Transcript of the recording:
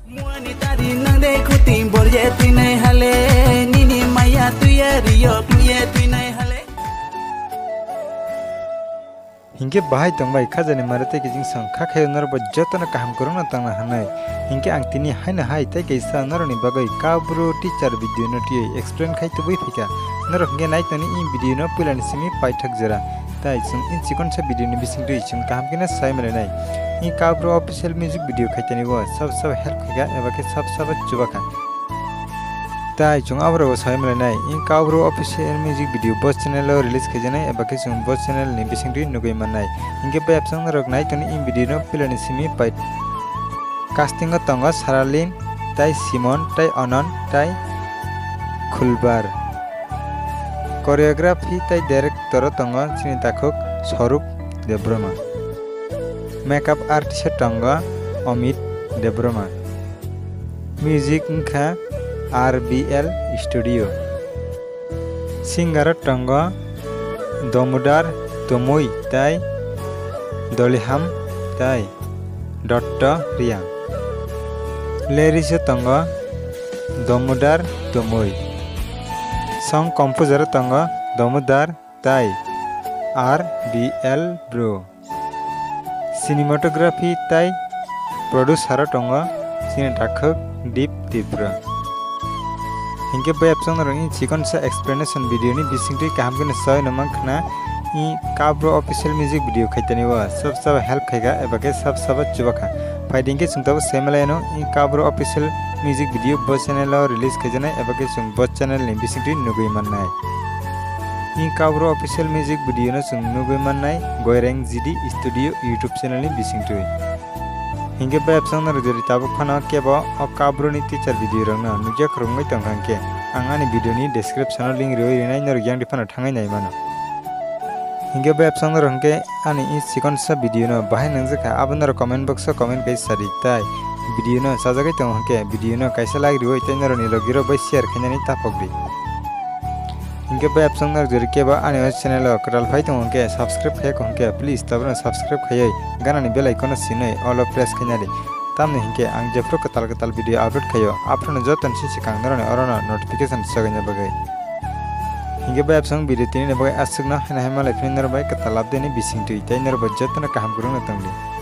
हिंगे बाहाय तंबाय खाजानि मारते के जिंग संखा खाय नर बज्जतन काम करूना तंगना हनाय हिंगे आं तिनि हायना हाय तै कैसा नरनि बागै काब्रो टीचर भिडियो नटियै एक्सप्लेन खाय तबै फिका नर हिंगे नायतनि इ भिडियो न पुलानि सिमी पाइथक जरा ताइ जों इन सिकनसा भिडियो नि बिसिं दै जों काम केना साय मलायनाय इ काब्रो ऑफिशियल म्यूजिक भिडियो खायतनि व सब हेल्प खैगा एबा के सब चुबाखा ताइ जों आब्रो साय मलायनाय इ काब्रो ऑफिशियल म्यूजिक भिडियो बस चैनल रिलीज खैजानाय एबा के जों बस चैनल नि बिसिं दै नुगै माननाय हिंगे बेपसं रक नायतनि इ भिडियो न पुलानि सिमी पाइ कास्टिंग तंग सारालिन ताइ सिमन ताइ अनन ताइ खुलबार कोरियोग्राफी ताइ डायरेक्टर तंग चिनिताखक स्वरूप देब्रमा मेकअप आर्टिस्ट तंग अमित देब्रमा म्यूजिक इंखा RBL स्टूडियो सिंगर तंग दमुदार तमुई ताइ दलिहाम ताइ डट्ट रिया लिरिक्स तंग दमुदार तमुई सॉन्ग कंपोजर तंग दमुदार ताइ RBL ब्रो सिनेमाटोग्राफी ताइ प्रोड्यूसर तंग चिनिताखक दीप तीव्र हिंगे बेपसंग रंग चिकनसा एक्सप्लेनेशन वीडियो नि बिसिंगति काम गने सय नमखना इ काब्रो ऑफिशियल म्यूजिक वीडियो खैतनि व सब हेल्प खैगा एबा के सब चुबखा फाइटिंग के सुंताव सेमलायनो इ काब्रो ऑफिशियल म्यूजिक वीडियो बस चैनल रिलीज खैजानाय एबा के सुं बस चैनल नि बिसिंगति नुगै माननाय इ काब्रो ऑफिशियल म्यूजिक वीडियो न सुं नुगै माननाय गोयरें जिडी स्टूडियो यूट्यूब चैनल नि बिसिंगति हिंगे बेपसंग रजरि ताबो फाना केबो अ काब्रो नि टीचर वीडियो रंग नुजे खरंगै तंगांके आंगानि वीडियो नि डिस्क्रिप्शन लिंक रोय रिनाय नर ग्यां दिफाना थांगाय नाय मानो हिंगे बेपसंग रंगे आनि इ सिकनसा वीडियो न बाहाय नंजका आबनर कमेंट बॉक्स कमेंट कೈ सारि ताइ वीडियो न साजागै तंगांके वीडियो न कैसा लागिरि होय तै नर नि लगिरो बै शेयर खैनानि तापगरि हिंगे बेपसंग रजरि केबो आनि चैनल कटाल फाय तंगांके सब्सक्राइब खाय कंके प्लीज तबन सब्सक्राइब खायै गानानि बेल आइकन सिनै ऑल प्रेस खैनारि तामने हिंगे आं जेफ्रो कताल वीडियो अपलोड खायो आफ्टर जतन सिसिखां नरने अरना नोटिफिकेशन सगैना बगै हिंगे बेपसंग वीडियो तिनि बगै आसुगना हाय मालाय फिनर बाय कताल अपदेनि बिसिंति तै नर बज्जतन काम गुरुंग तंगलि।